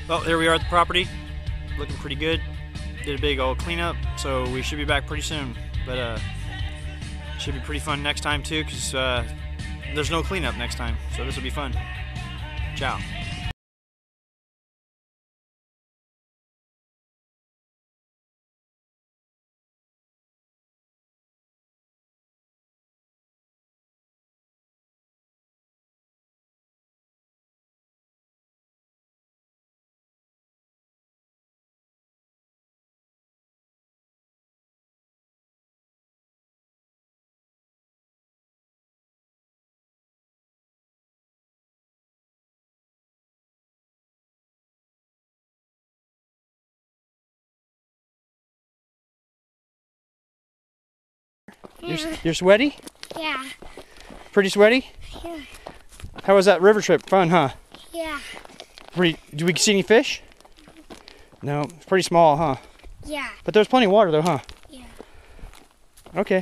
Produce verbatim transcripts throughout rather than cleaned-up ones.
Well, here we are at the property, looking pretty good. Did a big old cleanup, so we should be back pretty soon. But uh, should be pretty fun next time too, because uh, there's no cleanup next time, so this will be fun. Ciao. You're, you're sweaty? Yeah. Pretty sweaty? Yeah. How was that river trip? Fun, huh? Yeah. Pretty, do we see any fish? No, it's pretty small, huh? Yeah. But there's plenty of water though, huh? Yeah. Okay.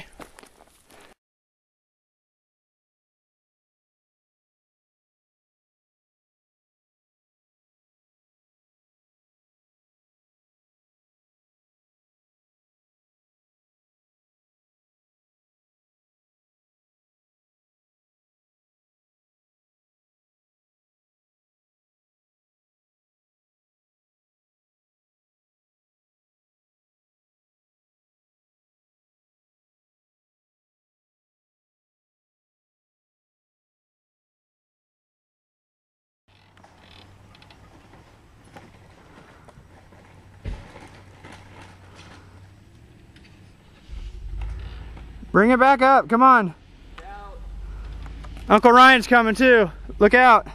Bring it back up, come on. Uncle Ryan's coming too. Look out.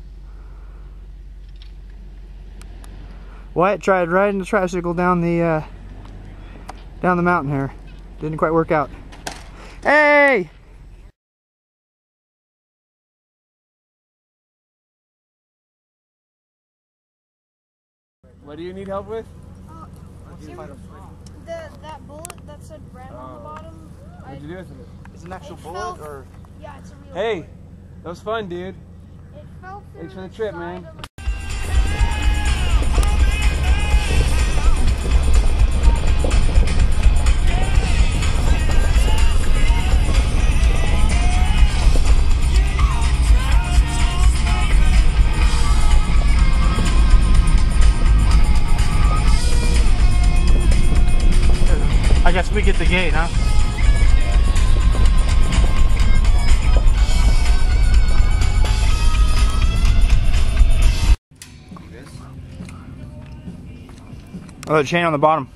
Wyatt tried riding the tricycle down the uh, down the mountain here. Didn't quite work out. Hey! What do you need help with? Uh, the, that bullet that said red uh, on the bottom. What'd you do with it? Is it an actual it bullet fell, or? Yeah, it's a real Hey, bullet. that was fun, dude. It fell through Thanks for the trip, side man. of the I guess we get the gate, huh? Oh, the chain on the bottom.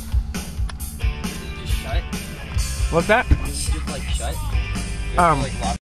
What's that? Is it just like shut? Um, like lock